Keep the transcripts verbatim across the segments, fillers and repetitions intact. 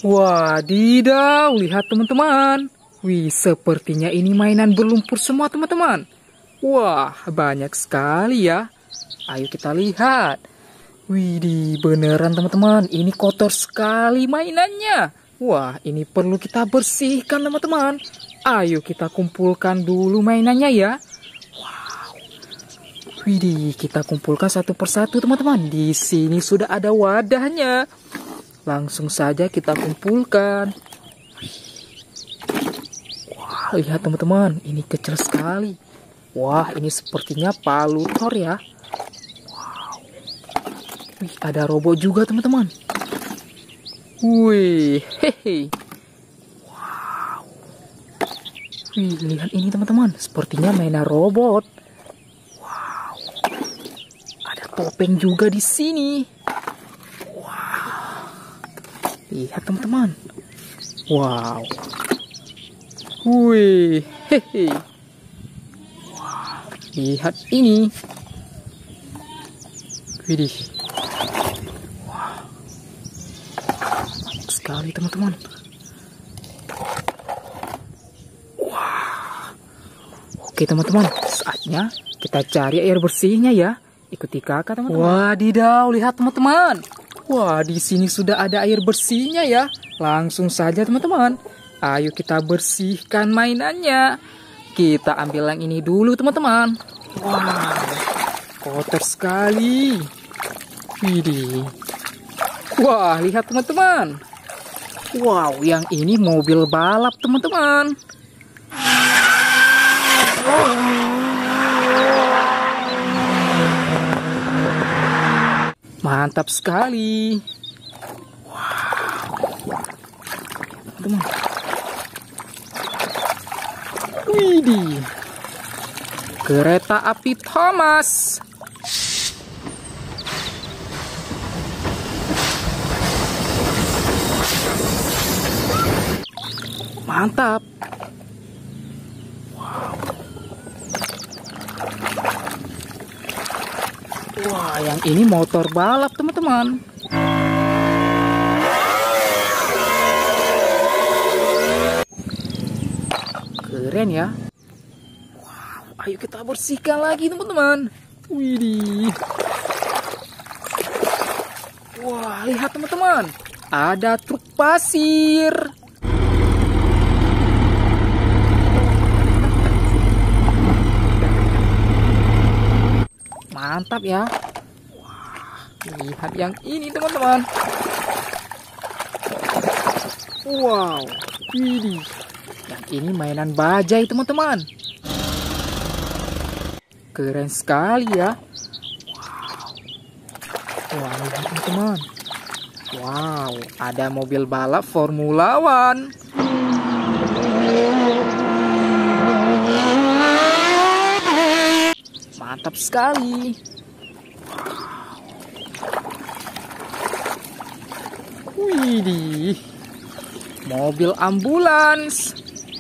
Wadidaw, lihat teman-teman. Wih, sepertinya ini mainan berlumpur semua teman-teman. Wah, banyak sekali ya. Ayo kita lihat. Widih, beneran teman-teman, ini kotor sekali mainannya. Wah, ini perlu kita bersihkan teman-teman. Ayo kita kumpulkan dulu mainannya ya. Wow. Widih, kita kumpulkan satu persatu teman-teman. Di sini sudah ada wadahnya. Langsung saja kita kumpulkan. Wah, lihat teman-teman, ini kecil sekali. Wah, ini sepertinya palutor ya. Wow. Wih, ada robot juga teman-teman. Wih, hehe. Wow. Wih, lihat ini teman-teman, sepertinya mainan robot. Wow. Ada topeng juga di sini. Lihat teman-teman. Wow. Wih, hehe. Wow. Lihat ini. Widih. Wow. Banyak sekali teman-teman. Wow. Oke teman-teman, saatnya kita cari air bersihnya ya. Ikuti kakak teman-teman. Wadidaw, lihat teman-teman. Wah, di sini sudah ada air bersihnya ya. Langsung saja teman-teman. Ayo kita bersihkan mainannya. Kita ambil yang ini dulu teman-teman. Wow, kotor sekali. Widih. Wah, lihat teman-teman. Wow, yang ini mobil balap teman-teman. Mantap sekali. Wow. Teman. Widih. Kereta api Thomas. Mantap. Wah, yang ini motor balap teman-teman. Keren ya. Wow, ayo kita bersihkan lagi teman-teman. Widih. Wah, lihat teman-teman. Ada truk pasir. Mantap ya. Wah, lihat yang ini teman-teman. Wow, ini yang ini mainan bajai teman-teman. Keren sekali ya. Wow, wow, lihat teman-teman. Wow, ada mobil balap Formula One. Mantap sekali. Widih. Mobil ambulans.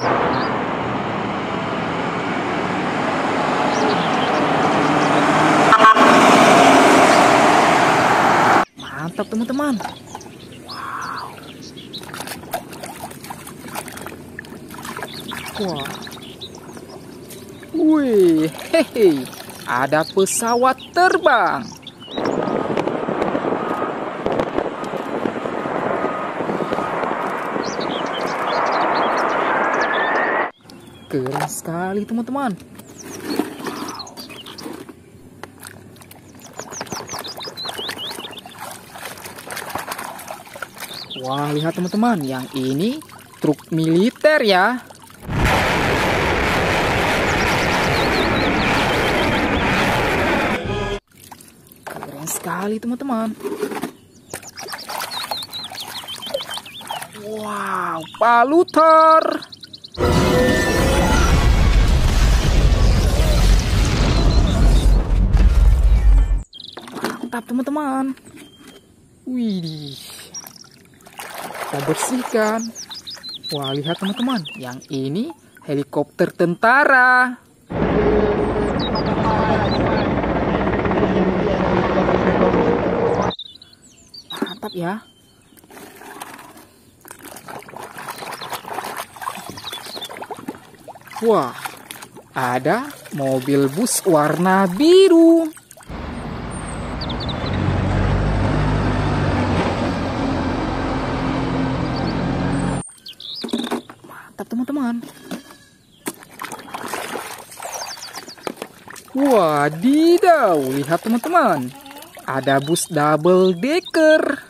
Mantap teman-teman. Wow. Wah. Wih, hehe. Ada pesawat terbang. Keren sekali teman-teman. Wah, lihat teman-teman, yang ini truk militer ya. Sekali teman-teman. Wow, palutor. Mantap teman-teman. Widih. Kita bersihkan. Wah, lihat teman-teman, yang ini helikopter tentara. Mantap ya. Wah, ada mobil bus warna biru. Mantap teman-teman. Wadidaw, lihat teman-teman. Ada bus double decker.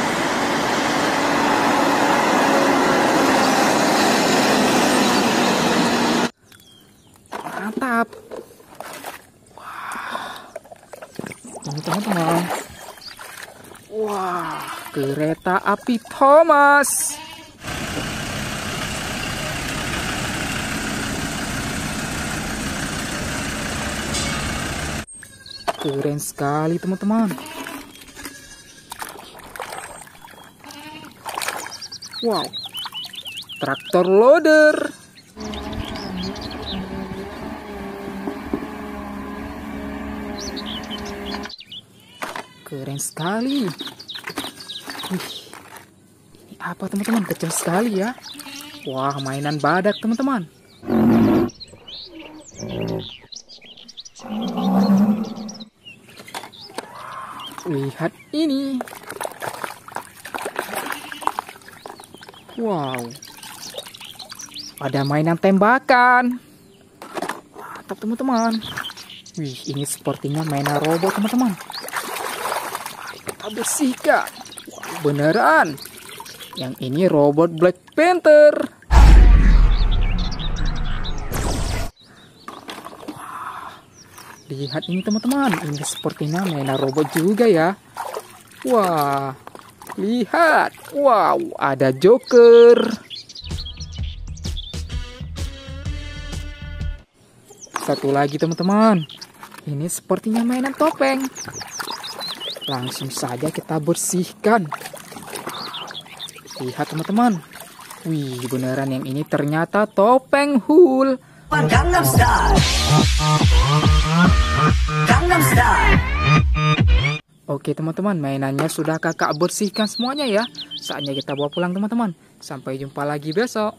Mantap. Wah. Ini teman-teman. Wah, kereta api Thomas. Keren sekali teman-teman. Wow, traktor loader. Keren sekali. Wih, ini apa teman-teman? Kecil sekali ya. Wah, mainan badak teman-teman. Lihat ini. Wow. Ada mainan tembakan. Mantap teman-teman. Wih, ini sepertinya mainan robot teman-teman. Mari kita bersihkan. Wow, beneran. Yang ini robot Black Panther. Lihat ini teman-teman, ini sepertinya mainan robot juga ya. Wah, lihat. Wow, ada Joker. Satu lagi teman-teman, ini sepertinya mainan topeng. Langsung saja kita bersihkan. Lihat teman-teman. Wih, beneran yang ini ternyata topeng Hulk. Gangnam Style. Gangnam Style. Oke teman-teman, mainannya sudah kakak bersihkan semuanya ya. Saatnya kita bawa pulang teman-teman. Sampai jumpa lagi besok.